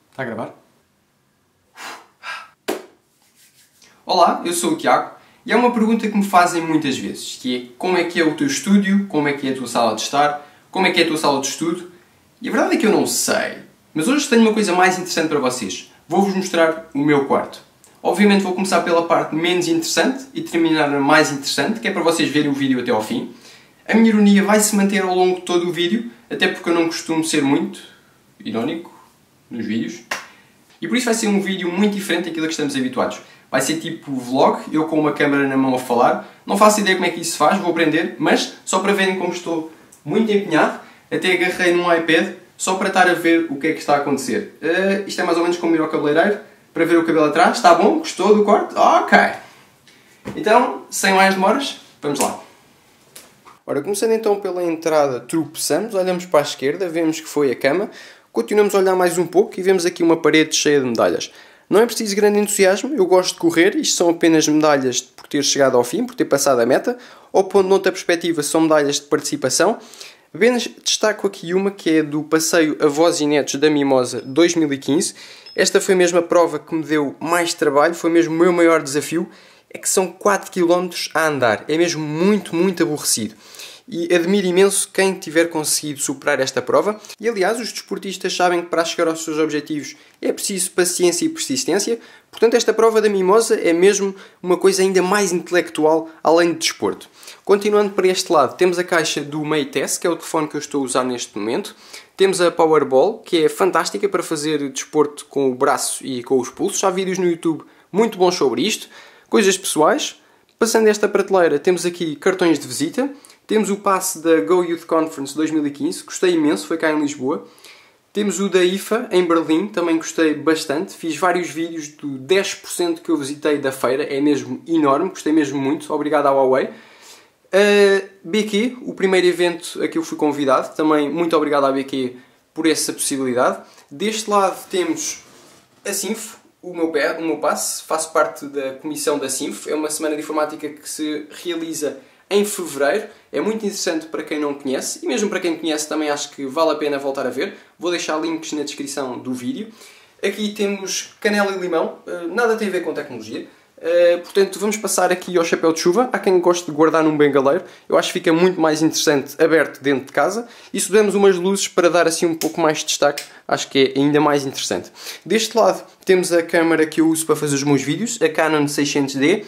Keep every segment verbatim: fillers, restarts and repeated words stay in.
Está a gravar? Olá, eu sou o Tiago e é uma pergunta que me fazem muitas vezes, que é como é que é o teu estúdio, como é que é a tua sala de estar, como é que é a tua sala de estudo. E a verdade é que eu não sei, mas hoje tenho uma coisa mais interessante para vocês. Vou-vos mostrar o meu quarto. Obviamente vou começar pela parte menos interessante e terminar na mais interessante, que é para vocês verem o vídeo até ao fim. A minha ironia vai se manter ao longo de todo o vídeo, até porque eu não costumo ser muito irónico nos vídeos. E por isso vai ser um vídeo muito diferente daquilo que estamos habituados. Vai ser tipo vlog, eu com uma câmera na mão a falar. Não faço ideia como é que isso se faz, vou aprender, mas só para verem como estou muito empenhado, até agarrei num iPad só para estar a ver o que é que está a acontecer. Uh, isto é mais ou menos como ir ao cabeleireiro, para ver o cabelo atrás. Está bom? Gostou do corte? Ok! Então, sem mais demoras, vamos lá. Ora, começando então pela entrada, tropeçamos, olhamos para a esquerda, vemos que foi a cama, continuamos a olhar mais um pouco e vemos aqui uma parede cheia de medalhas. Não é preciso grande entusiasmo, eu gosto de correr, isto são apenas medalhas por ter chegado ao fim, por ter passado a meta, ou pondo noutra perspectiva são medalhas de participação. Apenas destaco aqui uma que é do passeio Avós e Netos da Mimosa dois mil e quinze. Esta foi mesmo a prova que me deu mais trabalho, foi mesmo o meu maior desafio, é que são quatro quilómetros a andar, é mesmo muito, muito aborrecido. E admiro imenso quem tiver conseguido superar esta prova. E aliás, os desportistas sabem que para chegar aos seus objetivos é preciso paciência e persistência. Portanto, esta prova da Mimosa é mesmo uma coisa ainda mais intelectual, além de desporto. Continuando para este lado, temos a caixa do Mate S, que é o telefone que eu estou a usar neste momento. Temos a Powerball, que é fantástica para fazer desporto com o braço e com os pulsos. Há vídeos no YouTube muito bons sobre isto. Coisas pessoais. Passando esta prateleira, temos aqui cartões de visita. Temos o passe da Go Youth Conference dois mil e quinze, gostei imenso, foi cá em Lisboa. Temos o da I F A, em Berlim, também gostei bastante. Fiz vários vídeos do dez por cento que eu visitei da feira, é mesmo enorme, gostei mesmo muito, obrigado à Huawei. A B Q, o primeiro evento a que eu fui convidado, também muito obrigado à B Q por essa possibilidade. Deste lado temos a Sinf, o meu, pé, o meu passe, faço parte da comissão da Sinf, é uma semana de informática que se realiza em fevereiro, é muito interessante para quem não conhece, e mesmo para quem conhece também acho que vale a pena voltar a ver. Vou deixar links na descrição do vídeo. Aqui temos canela e limão, nada tem a ver com tecnologia. Portanto, vamos passar aqui ao chapéu de chuva. Há quem goste de guardar num bengaleiro, eu acho que fica muito mais interessante aberto dentro de casa. E se dermos umas luzes para dar assim um pouco mais de destaque, acho que é ainda mais interessante. Deste lado temos a câmera que eu uso para fazer os meus vídeos, a Canon seiscentos D,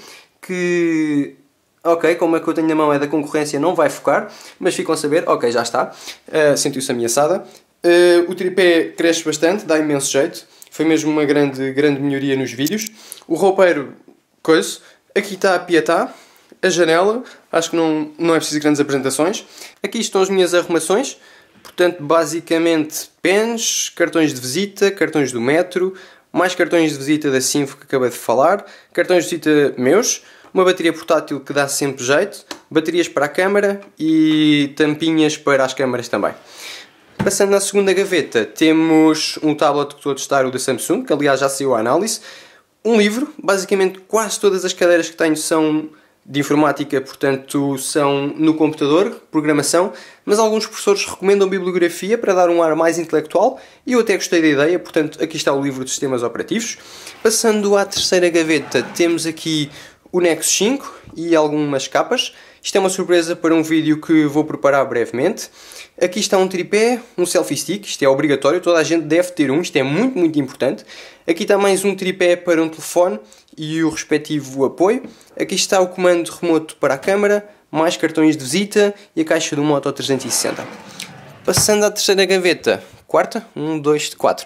que... Ok, como é que eu tenho na mão é da concorrência, não vai focar, mas ficam a saber, ok, já está, uh, sentiu-se ameaçada. Uh, o tripé cresce bastante, dá imenso jeito, foi mesmo uma grande, grande melhoria nos vídeos. O roupeiro, coisa, aqui está a Pietá, a janela, acho que não, não é preciso grandes apresentações. Aqui estão as minhas arrumações, portanto, basicamente, pens, cartões de visita, cartões do metro, mais cartões de visita da Sinf que acabei de falar, cartões de visita meus, uma bateria portátil que dá sempre jeito, baterias para a câmara e tampinhas para as câmaras também. Passando na segunda gaveta, temos um tablet que estou a testar, o da Samsung, que aliás já saiu a análise. Um livro, basicamente quase todas as cadeiras que tenho são de informática, portanto são no computador, programação, mas alguns professores recomendam bibliografia para dar um ar mais intelectual e eu até gostei da ideia, portanto aqui está o livro de sistemas operativos. Passando à terceira gaveta, temos aqui o Nexus cinco e algumas capas. Isto é uma surpresa para um vídeo que vou preparar brevemente. Aqui está um tripé, um selfie stick, isto é obrigatório, toda a gente deve ter um, isto é muito, muito importante. Aqui está mais um tripé para um telefone e o respectivo apoio. Aqui está o comando remoto para a câmara, mais cartões de visita e a caixa do Moto trezentos e sessenta. Passando à terceira gaveta, quarta, um, dois, quatro.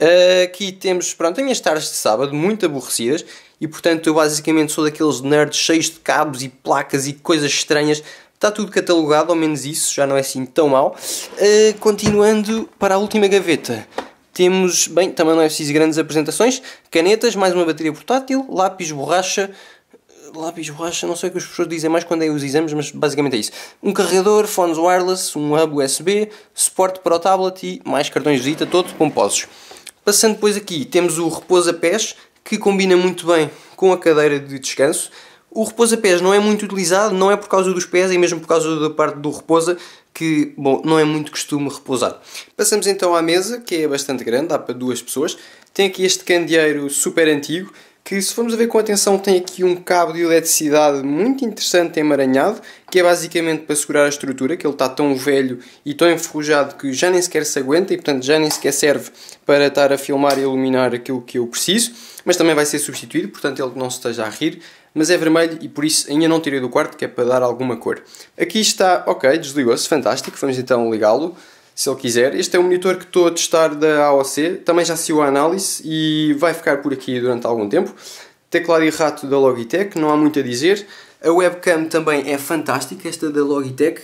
Aqui temos, pronto, as minhas tardes de sábado, muito aborrecidas, e portanto eu basicamente sou daqueles nerds cheios de cabos e placas e coisas estranhas. Está tudo catalogado, ao menos isso, já não é assim tão mau. Uh, continuando para a última gaveta, temos, bem, também não é preciso grandes apresentações, canetas, mais uma bateria portátil, lápis, borracha, lápis, borracha, não sei o que os professores dizem mais quando é os exames, mas basicamente é isso. Um carregador, fones wireless, um hub U S B, suporte para o tablet e mais cartões de visita, todos pomposos. Passando depois aqui, temos o repousa-pés, que combina muito bem com a cadeira de descanso. O repousa-pés não é muito utilizado, não é por causa dos pés, é mesmo por causa da parte do repousa, que, bom, não é muito costume repousar. Passamos então à mesa, que é bastante grande, dá para duas pessoas. Tem aqui este candeeiro super antigo, que se formos a ver com atenção tem aqui um cabo de eletricidade muito interessante emaranhado, que é basicamente para segurar a estrutura, que ele está tão velho e tão enferrujado que já nem sequer se aguenta e portanto já nem sequer serve para estar a filmar e iluminar aquilo que eu preciso, mas também vai ser substituído, portanto ele não se esteja a rir, mas é vermelho e por isso ainda não tirei do quarto, que é para dar alguma cor. Aqui está, ok, desligou-se, fantástico, vamos então ligá-lo. Se ele quiser. Este é o monitor que estou a testar da A O C, também já saiu a análise e vai ficar por aqui durante algum tempo. Teclado e rato da Logitech, não há muito a dizer. A webcam também é fantástica, esta da Logitech,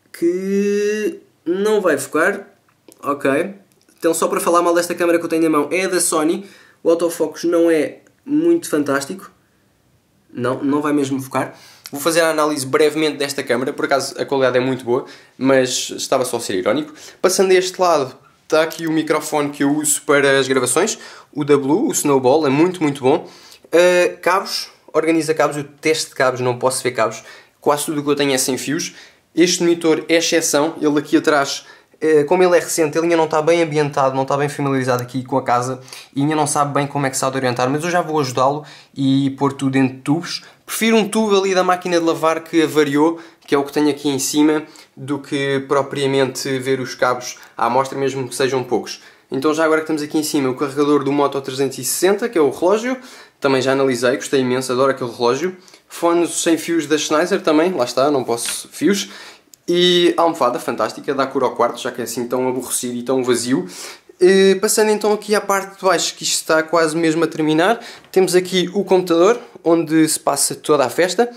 que não vai focar. Ok. Então só para falar mal desta câmera que eu tenho na mão, é da Sony. O autofocus não é muito fantástico. Não, não vai mesmo focar. Vou fazer a análise brevemente desta câmera, por acaso a qualidade é muito boa, mas estava só a ser irónico. Passando a este lado, está aqui o microfone que eu uso para as gravações, o da Blue, o Snowball, é muito, muito bom. Uh, cabos, organiza cabos, eu testo de cabos, não posso ver cabos, quase tudo o que eu tenho é sem fios. Este monitor é exceção, ele aqui atrás, uh, como ele é recente, ele ainda não está bem ambientado, não está bem familiarizado aqui com a casa e ainda não sabe bem como é que se há de orientar, mas eu já vou ajudá-lo e pôr tudo dentro de tubos. Prefiro um tubo ali da máquina de lavar que avariou, que é o que tenho aqui em cima, do que propriamente ver os cabos à amostra, mesmo que sejam poucos. Então já agora que estamos aqui em cima, o carregador do Moto trezentos e sessenta, que é o relógio, também já analisei, gostei imenso, adoro aquele relógio. Fones sem fios da Sennheiser também, lá está, não posso fios. E a almofada, fantástica, dá cor ao quarto, já que é assim tão aborrecido e tão vazio. Uh, passando então aqui à parte de baixo, que isto está quase mesmo a terminar, temos aqui o computador, onde se passa toda a festa.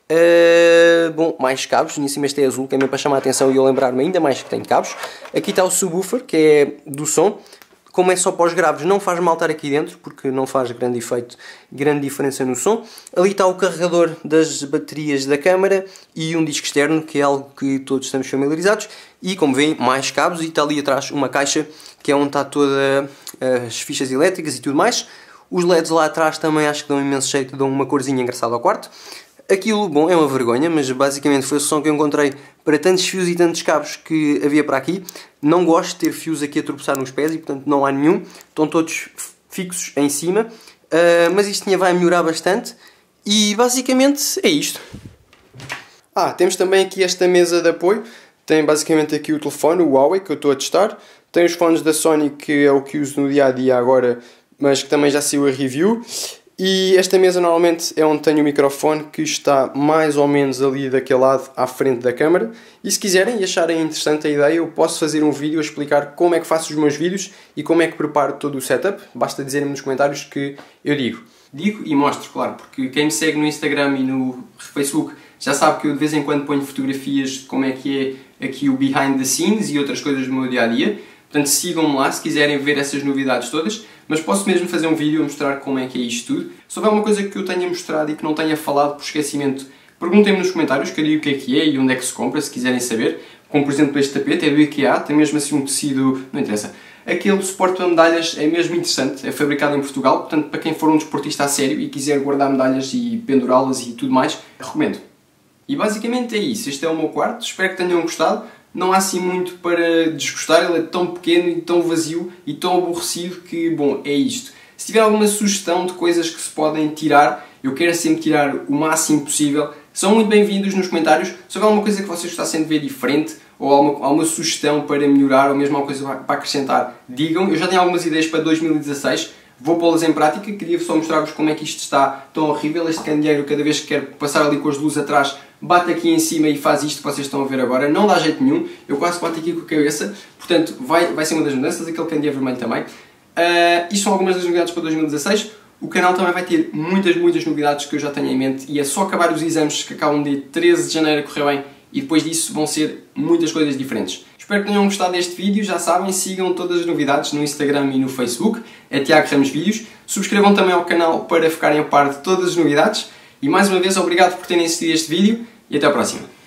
Uh, bom, mais cabos, em cima este é azul, que é mesmo para chamar a atenção e eu lembrar-me ainda mais que tem cabos. Aqui está o subwoofer, que é do som. Como é só para os graves, não faz mal estar aqui dentro, porque não faz grande efeito, grande diferença no som. Ali está o carregador das baterias da câmara e um disco externo, que é algo que todos estamos familiarizados. E como veem, mais cabos, e está ali atrás uma caixa, que é onde está todas as fichas elétricas e tudo mais. Os L E Ds lá atrás também acho que dão um imenso jeito, dão uma corzinha engraçada ao quarto. Aquilo, bom, é uma vergonha, mas basicamente foi a solução que eu encontrei para tantos fios e tantos cabos que havia para aqui. Não gosto de ter fios aqui a tropeçar nos pés e, portanto, não há nenhum. Estão todos fixos em cima. Uh, mas isto vai melhorar bastante. E, basicamente, é isto. Ah, temos também aqui esta mesa de apoio. Tem, basicamente, aqui o telefone, o Huawei, que eu estou a testar. Tem os fones da Sony, que é o que uso no dia-a-dia agora, mas que também já saiu a review. E esta mesa normalmente é onde tenho o microfone, que está mais ou menos ali daquele lado à frente da câmara. E se quiserem e acharem interessante a ideia, eu posso fazer um vídeo a explicar como é que faço os meus vídeos e como é que preparo todo o setup. Basta dizerem nos comentários que eu digo. Digo e mostro, claro, porque quem me segue no Instagram e no Facebook já sabe que eu de vez em quando ponho fotografias de como é que é aqui o behind the scenes e outras coisas do meu dia-a-dia. Portanto, sigam-me lá se quiserem ver essas novidades todas, mas posso mesmo fazer um vídeo a mostrar como é que é isto tudo. Se houver uma coisa que eu tenha mostrado e que não tenha falado por esquecimento, perguntem-me nos comentários que eu digo o que é que é e onde é que se compra, se quiserem saber. Como, por exemplo, este tapete é do IKEA, tem mesmo assim um tecido... não interessa. Aquele suporte para medalhas é mesmo interessante, é fabricado em Portugal, portanto, para quem for um desportista a sério e quiser guardar medalhas e pendurá-las e tudo mais, recomendo. E basicamente é isso, este é o meu quarto, espero que tenham gostado. Não há assim muito para desgostar, ele é tão pequeno e tão vazio e tão aborrecido que, bom, é isto. Se tiver alguma sugestão de coisas que se podem tirar, eu quero sempre tirar o máximo possível, são muito bem-vindos nos comentários. Se houver alguma coisa que vocês gostassem de ver diferente, ou alguma, alguma sugestão para melhorar, ou mesmo alguma coisa para acrescentar, digam. Eu já tenho algumas ideias para dois mil e dezasseis, vou pô-las em prática, queria só mostrar-vos como é que isto está tão horrível. Este candeeiro, cada vez que quer passar ali com as luzes atrás, bate aqui em cima e faz isto que vocês estão a ver agora, não dá jeito nenhum, eu quase bato aqui com a cabeça, portanto vai, vai ser uma das mudanças, aquele candeeiro vermelho também. Uh, isto são algumas das novidades para dois mil e dezasseis, o canal também vai ter muitas, muitas novidades que eu já tenho em mente e é só acabar os exames que acabam de treze de janeiro a correr bem e depois disso vão ser muitas coisas diferentes. Espero que tenham gostado deste vídeo, já sabem, sigam todas as novidades no Instagram e no Facebook, é Tiago Ramos Vídeos, subscrevam também ao canal para ficarem a par de todas as novidades e mais uma vez obrigado por terem assistido este vídeo e até à próxima.